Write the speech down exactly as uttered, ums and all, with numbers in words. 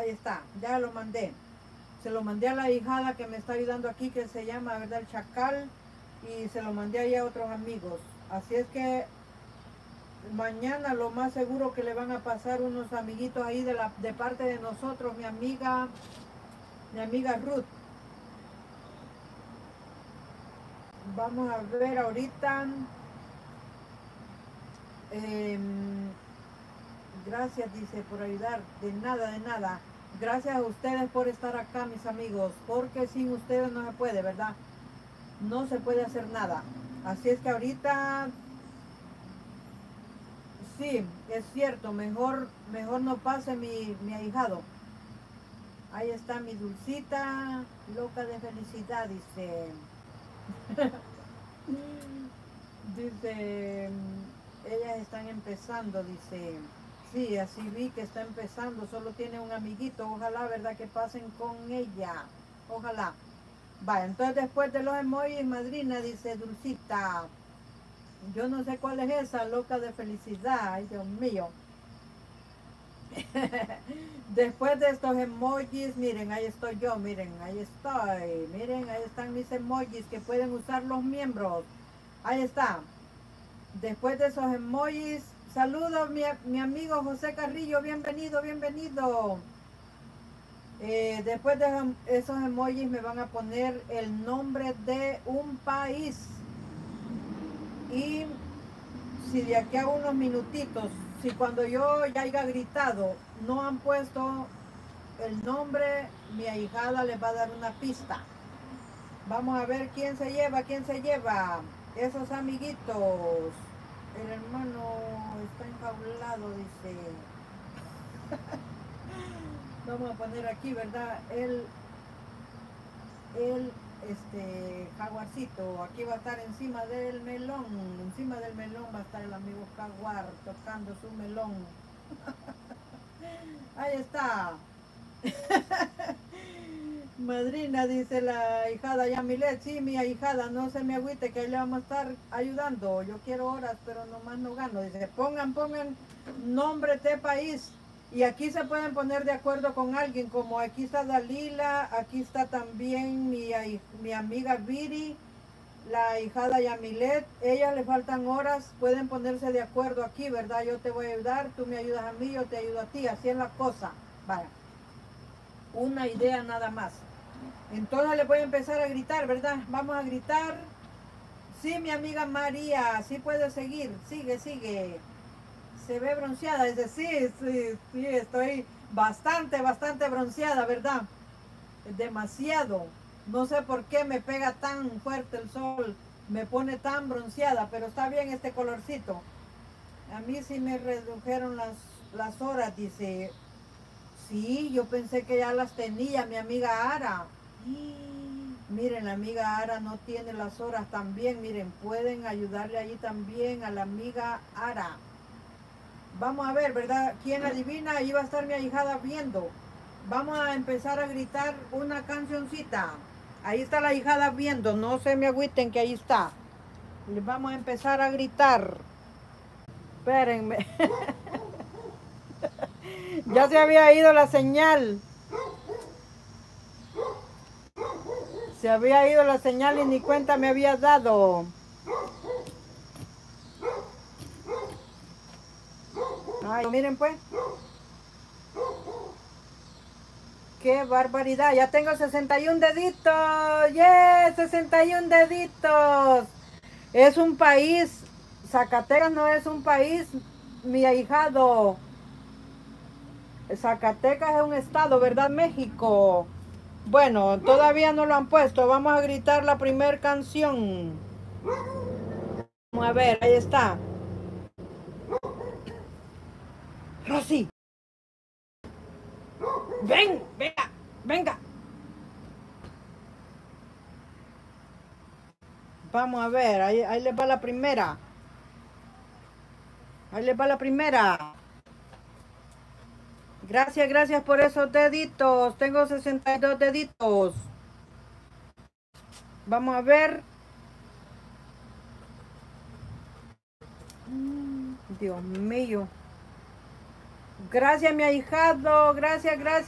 Ahí está, ya lo mandé. Se lo mandé a la hijada que me está ayudando aquí, que se llama, ¿verdad? El Chacal. Y se lo mandé ahí a otros amigos. Así es que mañana lo más seguro que le van a pasar unos amiguitos ahí de, la, de parte de nosotros, mi amiga, mi amiga Ruth. Vamos a ver ahorita. Eh, gracias, dice, por ayudar. De nada, de nada. Gracias a ustedes por estar acá, mis amigos. Porque sin ustedes no se puede, ¿verdad? No se puede hacer nada. Así es que ahorita, sí, es cierto. Mejor, mejor no pase mi, mi ahijado. Ahí está mi dulcita, loca de felicidad, dice. Dice, ellas están empezando, dice. Sí, así vi que está empezando, solo tiene un amiguito, ojalá, ¿verdad? Que pasen con ella, ojalá. Va, entonces después de los emojis, madrina, dice Dulcita. Yo no sé cuál es esa, loca de felicidad, ay Dios mío. Después de estos emojis, miren, ahí estoy yo, miren, ahí estoy. Miren, ahí están mis emojis que pueden usar los miembros. Ahí está. Después de esos emojis, saludos mi, mi amigo José Carrillo, bienvenido, bienvenido. Eh, después de esos emojis me van a poner el nombre de un país. Y si de aquí a unos minutitos, si cuando yo ya haya gritado no han puesto el nombre, mi ahijada les va a dar una pista. Vamos a ver quién se lleva, quién se lleva. Esos amiguitos. El hermano está enjaulado, dice. Vamos a poner aquí, ¿verdad? El, el este jaguarcito. Aquí va a estar encima del melón. Encima del melón va a estar el amigo jaguar tocando su melón. Ahí está. Madrina, dice la hijada Yamilet, sí, mi ahijada, no se me agüite que ahí le vamos a estar ayudando. Yo quiero horas, pero nomás no gano. Dice, pongan, pongan nombre de país. Y aquí se pueden poner de acuerdo con alguien, como aquí está Dalila, aquí está también mi, mi amiga Viri, la hijada Yamilet. Ellas le faltan horas, pueden ponerse de acuerdo aquí, ¿verdad? Yo te voy a ayudar, tú me ayudas a mí, yo te ayudo a ti, así es la cosa. Vaya. Una idea nada más. Entonces le voy a empezar a gritar, ¿verdad? Vamos a gritar. Sí, mi amiga María, sí puede seguir. Sigue, sigue. Se ve bronceada. Dice, sí, sí, sí, estoy bastante, bastante bronceada, ¿verdad? Demasiado. No sé por qué me pega tan fuerte el sol. Me pone tan bronceada, pero está bien este colorcito. A mí sí me redujeron las, las horas, dice. Sí, yo pensé que ya las tenía mi amiga Ara. Y miren, la amiga Ara no tiene las horas también. Miren, pueden ayudarle allí también a la amiga Ara. Vamos a ver, ¿verdad? ¿Quién adivina? Ahí va a estar mi ahijada viendo. Vamos a empezar a gritar una cancioncita. Ahí está la ahijada viendo. No se me agüiten que ahí está. Les vamos a empezar a gritar. Espérenme. Ya se había ido la señal. Se había ido la señal y ni cuenta me había dado. Ay, miren pues. ¡Qué barbaridad! Ya tengo sesenta y un deditos. ¡Yeah! sesenta y un deditos. Es un país. Zacatecas no es un país, mi ahijado. Zacatecas es un estado, ¿verdad? México. Bueno, todavía no lo han puesto. Vamos a gritar la primera canción. Vamos a ver, ahí está. Rosy. Ven, venga, venga. Vamos a ver, ahí, ahí les va la primera. Ahí les va la primera. Gracias, gracias por esos deditos. Tengo sesenta y dos deditos. Vamos a ver. Dios mío. Gracias, mi ahijado. Gracias, gracias.